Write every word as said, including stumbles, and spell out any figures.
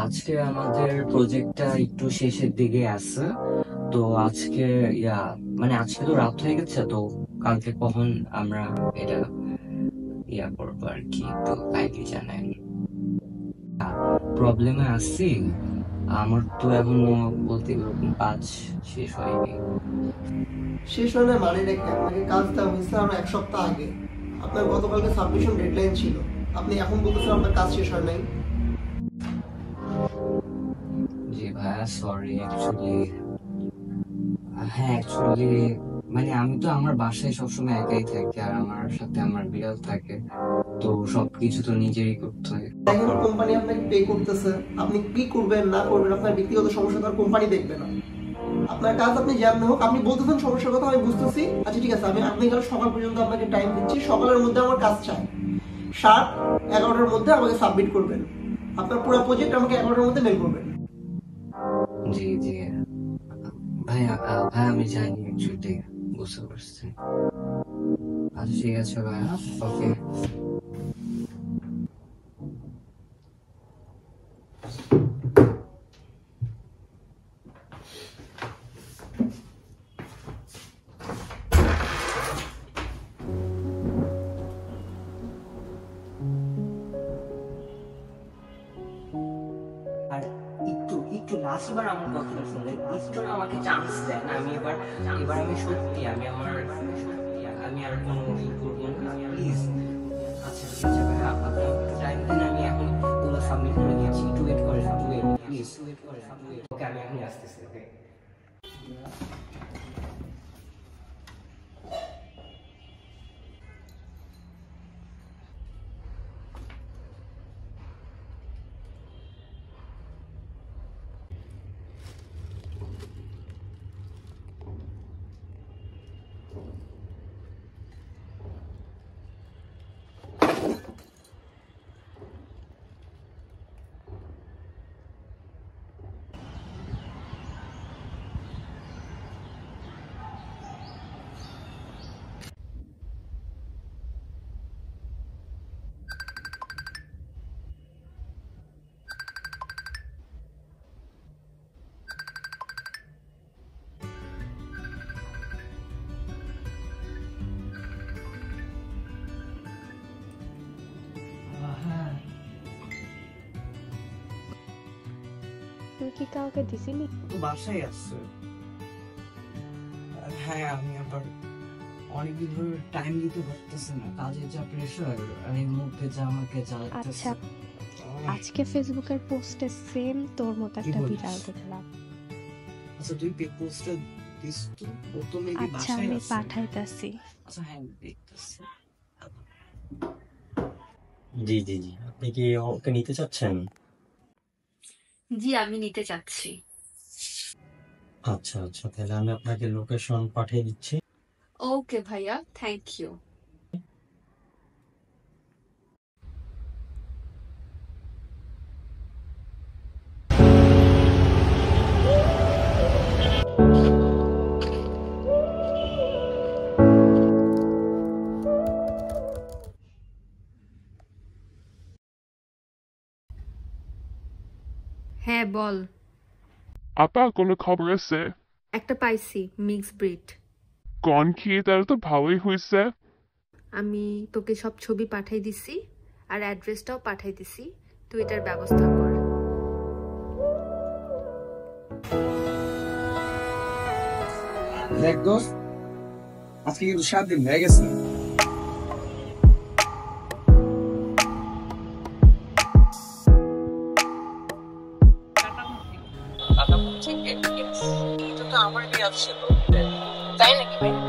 আজকে আমাদের প্রজেক্টটা একটু শেষের দিকে আছে, তো আজকে ইয়া মানে আজকে তো রাত হয়ে গেছে, তো কালকে কখন আমরা এটা ইয়া করবো আর কি, একটু কাইন্ডলি জানাই। প্রবলেমে আসছি, আমার তো এখনো বলতে এরকম কাজ শেষ হয়নি। শেষ হয় না মানে রেখে আপনাকে কাজ দেওয়া হয়েছে আরো এক সপ্তাহ আগে। আপনার গতকালকে সাবমিশন ডেডলাইন ছিল, আপনি এখন বলতেছেন আপনার কাজ শেষ হয় নাই। জি ভাইয়া, সরি অ্যাকচুয়ালি। হ্যাঁ অ্যাকচুয়ালি মানে আমি তো আমার বাসায় সবসময় একাই থাকি, আর আমার সাথে আমার বিড়াল থাকে, তো সবকিছু তো নিজেরই করতে হয়। দেখেন কোম্পানি আপনাকে পে করতেছে, আপনি কি করবেন না করবেন আপনার ব্যক্তিগত সমস্যা তো আর কোম্পানি দেখবে না। আপনার কাজ আপনি যেমন হোক, আপনি বলতেছেন সমস্যার কথা আমি বুঝতেছি। আচ্ছা ঠিক আছে, আমি আপনি কাল সকাল পর্যন্ত আপনাকে টাইম দিচ্ছি, সকালের মধ্যে আমার কাজ চাই। সাত এগারোটার মধ্যে আমাকে সাবমিট করবেন। আপনার পুরো প্রজেক্ট আমাকে এগারোটার মধ্যে মেল করবেন। জি জি ভাইয়া, ভাই আমি জানি অ্যাকচুয়ালি, বুঝতে পারছি। আচ্ছা ঠিক আছে ভাইয়া, ওকে। আর একটু একটু লাস্টবার আমার কথাটা শুনলেন, একটু আমাকে চান্স দেন। আমি এবার এবার আমি সত্যি আমি আমার আমি আর কোনো ই করবো না, প্লিজ। আচ্ছা ঠিক আছে ভাই, আপনি একটু টাইম দেন, আমি এখন ওগুলো সাবমিট করে দিচ্ছি। একটু ওয়েট করেন, একটু ওয়েট প্লিজ, ওয়েট করেন, ওকে আমি এখনই আসতেছি। ওকে তুই কি কাউকে দিছিলি? বাসায় আসছে। হ্যাঁ আমি আবার অনেকদিন ধরে টাইম দিতে পারতেছি না, কাজের যা প্রেশার আর এর মধ্যে যা আমাকে জ্বালাতেছে। আচ্ছা, আজকে ফেসবুকের পোস্টে সেম তোর মতো একটা বিড়াল দেখলাম। আচ্ছা তুই পোস্টটা দিস তো, ও তো মেবি আচ্ছা বাসায় আমি আছে। পাঠাইতাছি। আচ্ছা হ্যাঁ দেখতেছি। জি জি জি আপনি কি ওকে নিতে চাচ্ছেন? জি আমি নিতে চাচ্ছি। আচ্ছা আচ্ছা, তাহলে আমি আপনাকে লোকেশন পাঠিয়ে দিচ্ছি। ওকে ভাইয়া, থ্যাংক ইউ। হ্যাঁ বল। আপা কোনো খবর আছে? একটা পাইছি, মিক্স ব্রিড। কন খেয়ে তারা তো ভালোই হয়েছে। আমি তোকে সব ছবি পাঠাই দিছি আর অ্যাড্রেসটাও পাঠাই দিছি, তুই এটার ব্যবস্থা কর। দেখ দোস্ত, আজকে কিন্তু সাত দিন হয়ে গেছে। তাই নাকি ভাই?